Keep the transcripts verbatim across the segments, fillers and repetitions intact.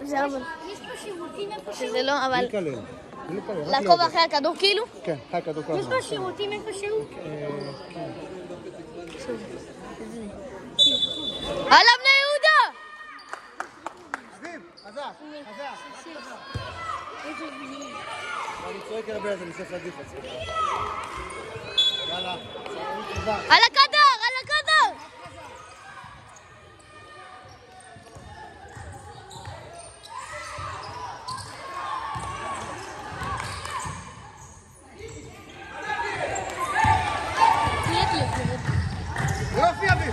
זה אבל... יש פה שירותים איפשהו? שזה לא, אבל... לקלל. לעקוב אחרי הכדור כאילו? כן, אחרי הכדור כל יש הזמן. פה שירותים איפשהו? הלאה בני יהודה! זיו, חזק, חזק. אני צועק על הבן הזה, אני צריך להדיף את זה. יאללה. על הכדור, על הכדור! יופי אביב!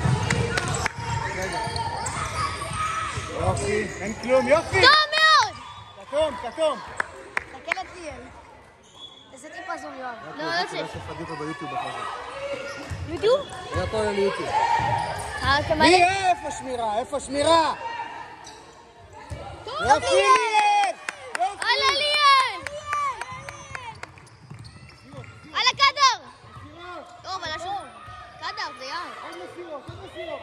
יופי, אין כלום, יופי! טוב מאוד! כתום, כתום! תקל את ליאל. איזה טיפה זו יואב. לא, לא צריך. יש לך דיפה ביוטיוב אחרי יוטיוב? זה. זה הכל על יוטיוב. אה, אתה מי, מלא? איפה שמירה? איפה שמירה? יופי! יופי! הלאה ליאל! על הכדור! טוב, על השום. כדור, זה יער. עוד מסירות, עוד מסירות.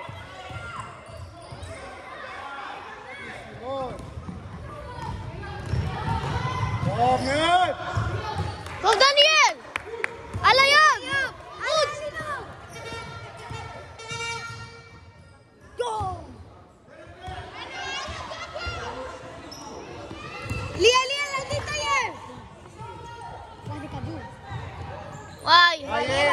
טוב מאוד! טוב דניאל! על היד! חוץ! ליאל, ליאל, אל תתעייף! זה כדור. וואי!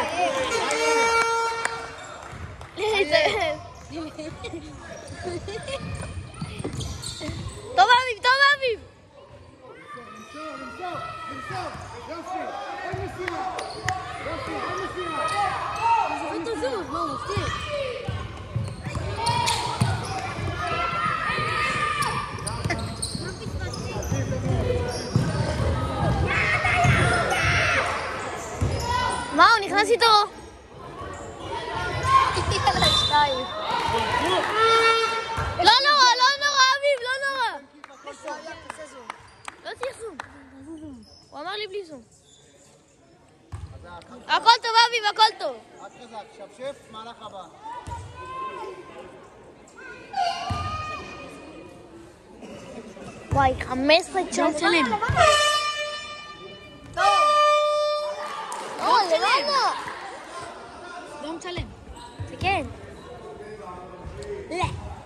טוב אביב, טוב אביב! נמסור, נמסור, נמסור! יופי! עוד מסירה! יופי, עוד מסירה! זה לא תזוז, מה הוא מפתיע? מה, הוא נכנס איתו? יאללה, שתיים. לא נורא, לא נורא, אביב, לא נורא. לא צריך זום. הוא אמר לי בלי זום. הכל טוב, אביב, הכל טוב. רק חזק, שפשף, מהלך הבא. וואי, חמש עשרה צ'אנס שלם. טוב. או, למעלה. לא מצלם. זה כן. לא.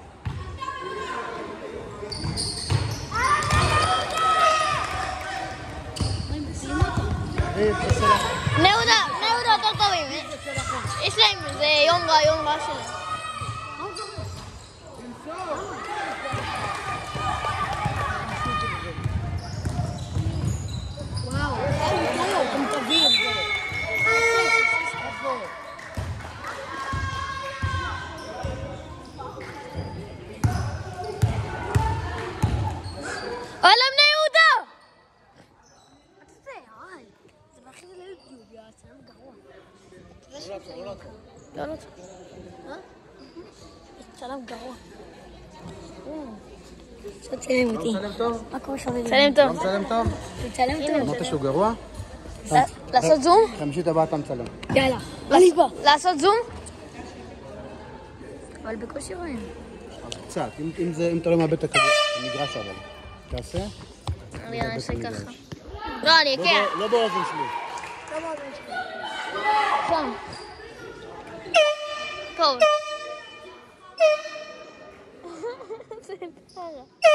אביב, זה שלך. בני יהודה, בני יהודה יותר טובים. יש להם, זה יום רע, יום רע שלהם. וואו, אתם טובים. הלאה בני יהודה! זה מכין ליוטיוב, יא צלם גרוע. לא, לא צריך. צלם גרוע. שתצלם אותי. מצלם טוב? מה קורה שם? צלם טוב. מצלם טוב? תצלם טוב. אמרת שהוא גרוע? לעשות זום? חמישית הבאה אתה מצלם. יאללה. אני בא. לעשות זום? אבל בקושי רואים. קצת, אם- אם זה- אם אתה לא מאבד את הכדור, המגרש אבל. תעשה? אני אעשה ככה. לא, אני לא אקח. ב- לא באוזן שלי. שם. טוב. זה פרה.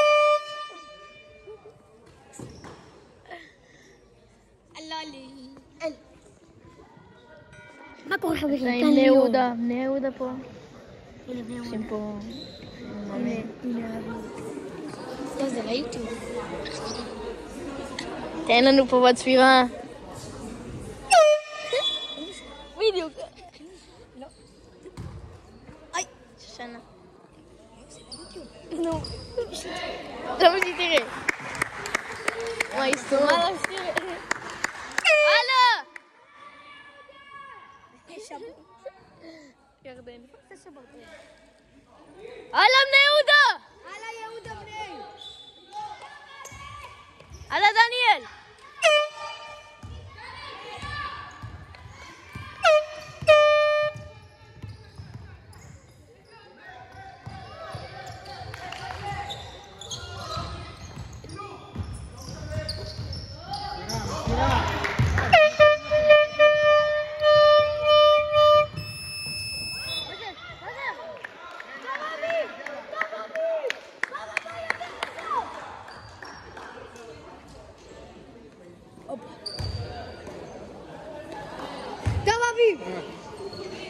לא לי. מה קורה לך בכלל? בני יהודה, בני יהודה פה. הנה בני אנשים פה. הנה, הנה אבי. לא, זה ליוטיוב. תן לנו פה בצפירה. בדיוק. לא. אי, שושנה. נו. זה מה שהיא תראה. וואי, סתומה להסתיר. הלאה! ירדן. הלאה בני יהודה! הלאה יהודה בני. הלאה דניאל!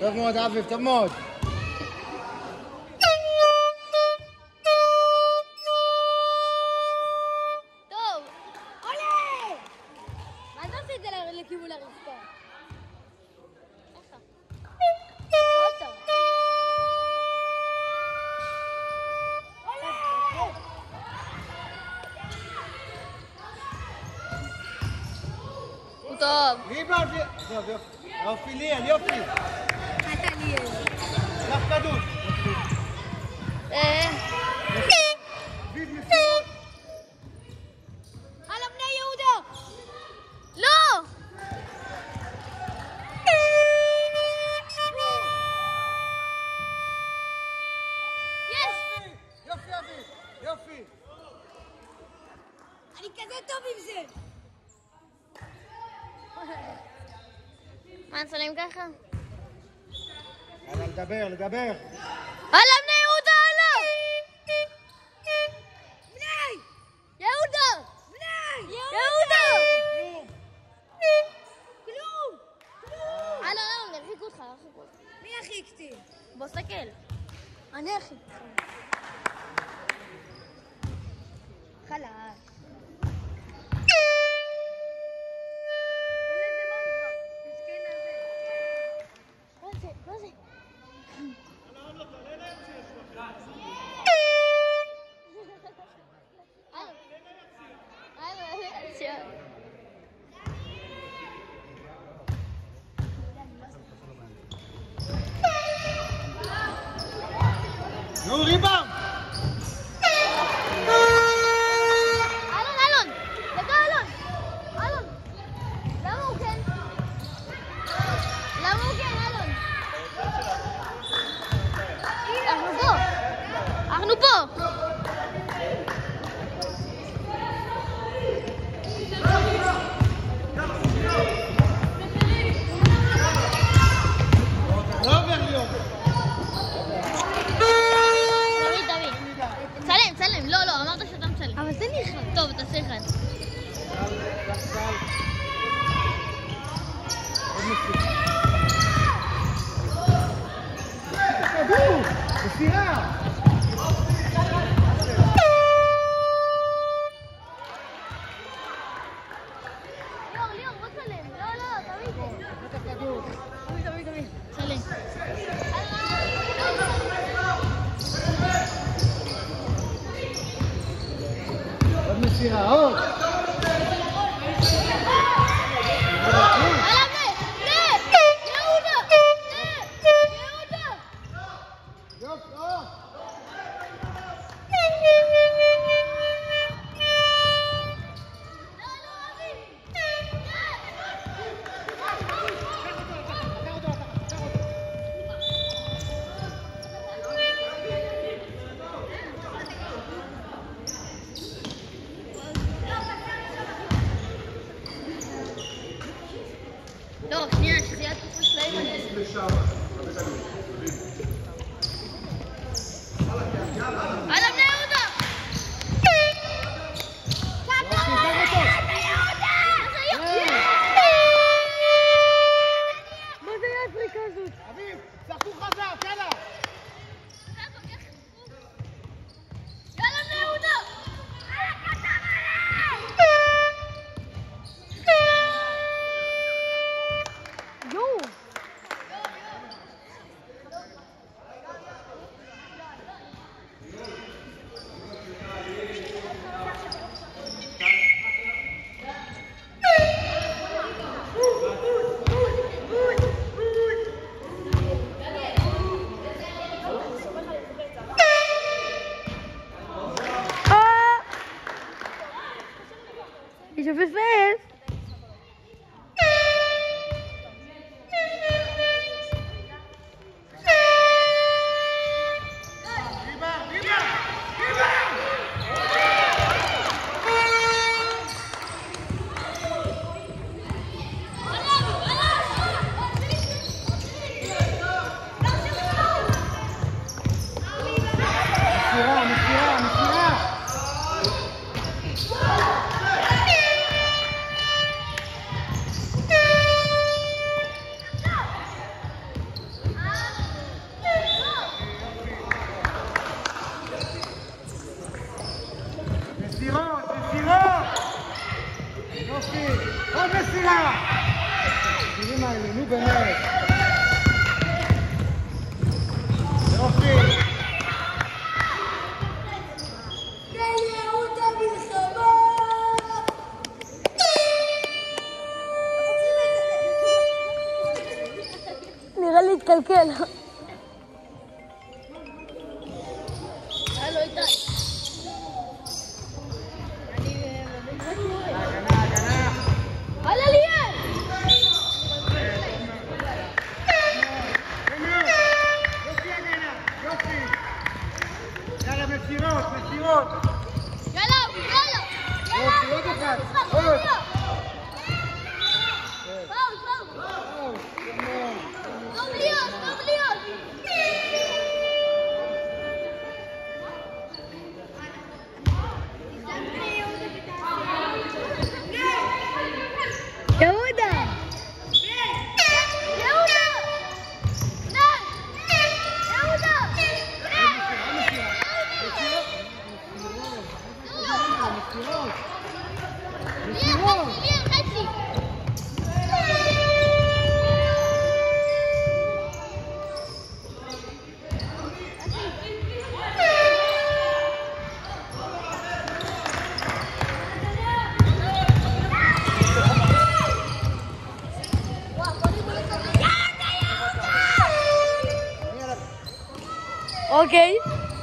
טוב מאוד, אביב, טוב מאוד. טוב. עולה! מה אתה עושה את זה לכיוון הרצפה? ככה. עוד טוב. הוא טוב. ריבאונד, טוב, יופי. יופי ליאל, יופי. אתה ליאל. קח כדור. אה. אביב מסירות. הלאה בני יהודה! לא! יש! יופי אביב, יופי. אני כזה טוב עם זה! מה נצלם ככה? יאללה, לדבר, לדבר. הלאה בני יהודה, הלאה! בני! יהודה! בני! יהודה! כלום! כלום! הלאה, הלאה, נרחיק אותך, נרחיק אותך. מי ירחיקתי? בוא סתכל. אני ארחיק אותך. חלש. מה זה? מה זה? הלאה, הלאה, הלאה. נו, ריבאונד. אלון, אלון! דקה, אלון! אלון! למה הוא כן? למה הוא כן, אלון? אנחנו פה! אנחנו פה! לא עובר ליאור. תמיד, תמיד. צלם, צלם. לא, לא, אמרת שאתה מצלם. אבל זה נראה. טוב, תעשה אחד. כדור, מסירה. ליאור, ליאור, בוא צלם. לא, לא, תמיד. כדור. תמיד, תמיד, תמיד. צלם. עוד מסירה, עוד. הלאה, בני! בני! יהודה! בני! יהודה! יופי, עוד. לא, לא, אבי! לא, שנייה, שזה יהיה התקופה שלהם. הלאה, בני יהודה! מה זה האפריקה הזאת? אביב, צחקו חזק, יאללה. יאללה, בני יהודה! יואו! Ich hoffe, es weiß. מסירה, מסירה, מסירה. מסירות, מסירות! יופי! עוד מסירה! תראי מה אלה, נו באמת! יופי! נראה לי התקלקל. הלו איתי. הגנה, הגנה! הלאה ליאל! יופי הגנה, יופי! יאללה, מסירות, מסירות! יאללה, יאללה! יופי, עוד אחד! עוד! פאול, פאול! טוב, יאללה. טוב להיות, טוב להיות! יהודה! יהודה! נן! יהודה! ליאל, חצי! אוקיי.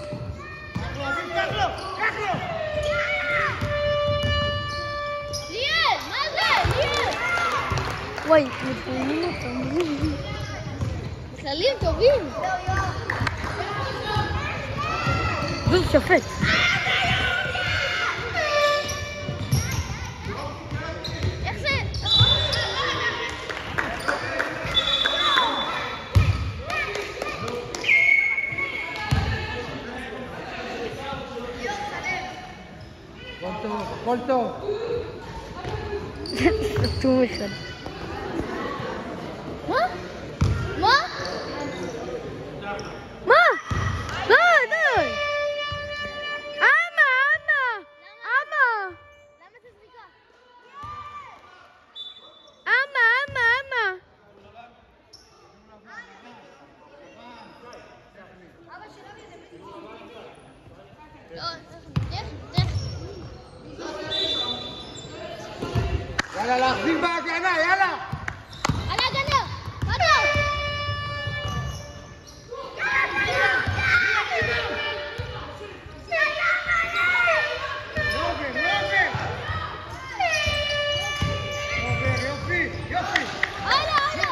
ליאל, מה זה? ליאל! וואי, מציינים אותו. כללים טובים! זה שופט. איך זה? הכל טוב, הכל טוב. סתום אחד. מה? מה? מה? לא, די! אמה, אמה! אמה! למה זה זריקה? אמה, אמה, אמה! לא, דרך, דרך. יאללה, להחזיר בהגנה, יאללה! על ההגנה! הלאה! לא עובר, לא עובר! לא עובר, יופי, יופי! הלאה, הלאה!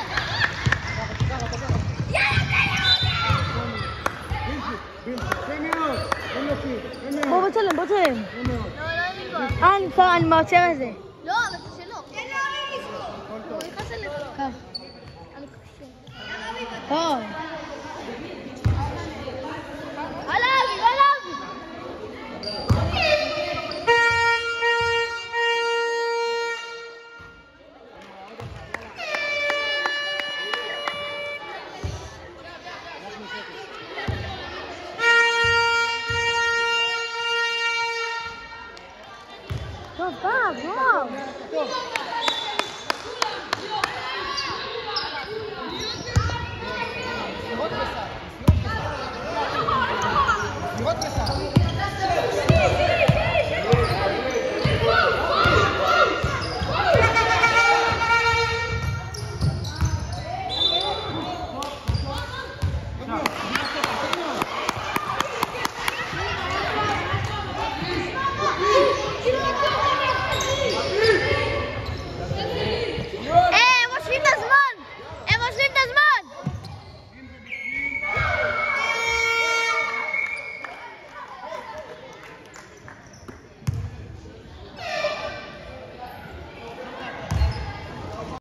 יפה מאוד, אין יופי, אין בוא מאוד, בצלם, בוא צלם. אין מאוד. לא, לא, אני כבר. אה, אני כבר, אני מעוצר את זה. לא, אבל זה שלו. הוא נכנס אליך. קח. אני קשה. טוב. עליו, עליו! טוב, טוב, טוב. טוב. מסירות בסל, מסירות בסל. מסירות בסל.